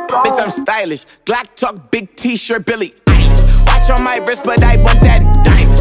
Bitch, I'm stylish. Glock talk, big t-shirt, Billy Eilish. Watch on my wrist, but I want that diamond.